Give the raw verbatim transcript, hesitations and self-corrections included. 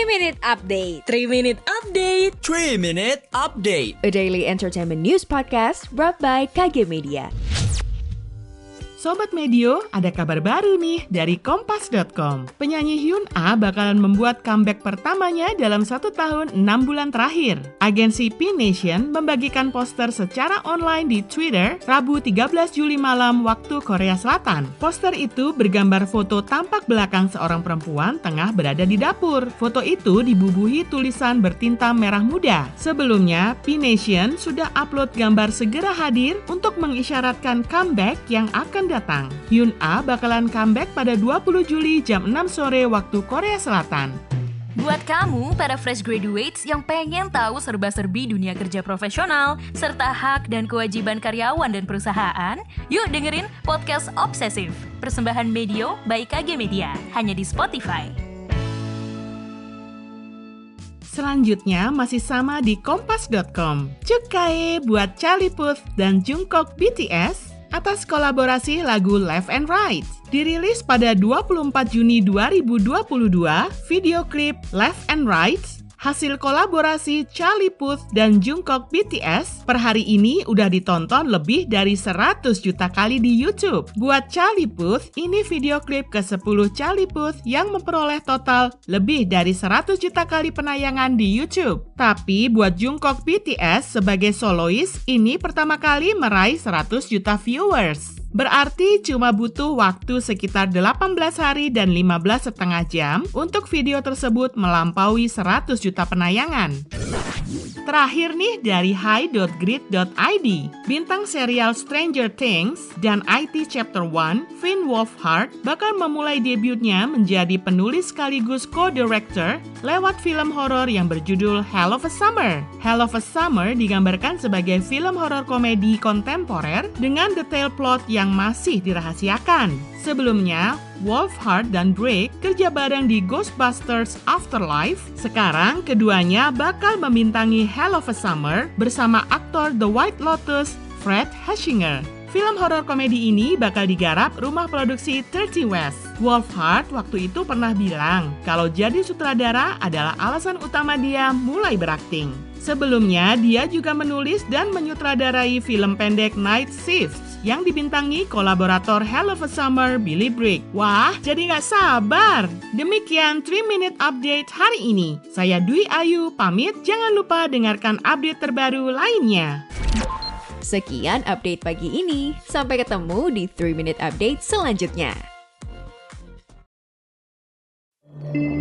Minute Update. three minute Update. three minute Update. A daily entertainment news podcast brought by K G Media. Sobat Medio, ada kabar baru nih dari kompas dot com. Penyanyi Hyun A bakalan membuat comeback pertamanya dalam satu tahun enam bulan terakhir. Agensi P Nation membagikan poster secara online di Twitter Rabu tiga belas Juli malam waktu Korea Selatan. Poster itu bergambar foto tampak belakang seorang perempuan tengah berada di dapur. Foto itu dibubuhi tulisan bertinta merah muda. Sebelumnya, P Nation sudah upload gambar segera hadir untuk mengisyaratkan comeback yang akan datang. Hyun A bakalan comeback pada dua puluh Juli jam enam sore waktu Korea Selatan. Buat kamu, para fresh graduates yang pengen tahu serba-serbi dunia kerja profesional, serta hak dan kewajiban karyawan dan perusahaan, yuk dengerin Podcast Obsesif, persembahan Medio by K G Media, hanya di Spotify. Selanjutnya masih sama di kompas dot com. Cukai buat Charlie Puth dan Jungkook B T S atas kolaborasi lagu Left and Right. Dirilis pada dua puluh empat Juni dua ribu dua puluh dua, video klip Left and Right hasil kolaborasi Charlie Puth dan Jungkook B T S per hari ini udah ditonton lebih dari seratus juta kali di YouTube. Buat Charlie Puth, ini video klip ke sepuluh Charlie Puth yang memperoleh total lebih dari seratus juta kali penayangan di YouTube. Tapi buat Jungkook B T S sebagai solois, ini pertama kali meraih seratus juta viewers. Berarti cuma butuh waktu sekitar delapan belas hari dan lima belas setengah jam untuk video tersebut melampaui seratus juta penayangan. Terakhir nih dari hi dot grid dot i d, bintang serial Stranger Things dan I T Chapter one, Finn Wolfhard bakal memulai debutnya menjadi penulis sekaligus co-director lewat film horor yang berjudul Hell of a Summer. Hell of a Summer digambarkan sebagai film horor komedi kontemporer dengan detail plot yang masih dirahasiakan. Sebelumnya, Wolfhard dan Drake kerja bareng di Ghostbusters Afterlife. Sekarang, keduanya bakal membintangi Hell of a Summer bersama aktor The White Lotus, Fred Hechinger. Film horor komedi ini bakal digarap rumah produksi thirty West. Wolfhard waktu itu pernah bilang kalau jadi sutradara adalah alasan utama dia mulai berakting. Sebelumnya, dia juga menulis dan menyutradarai film pendek Night Shift yang dibintangi kolaborator Hell of a Summer Billy Bragg. Wah, jadi nggak sabar! Demikian three minute Update hari ini. Saya Dwi Ayu, pamit. Jangan lupa dengarkan update terbaru lainnya. Sekian update pagi ini. Sampai ketemu di three minute Update selanjutnya.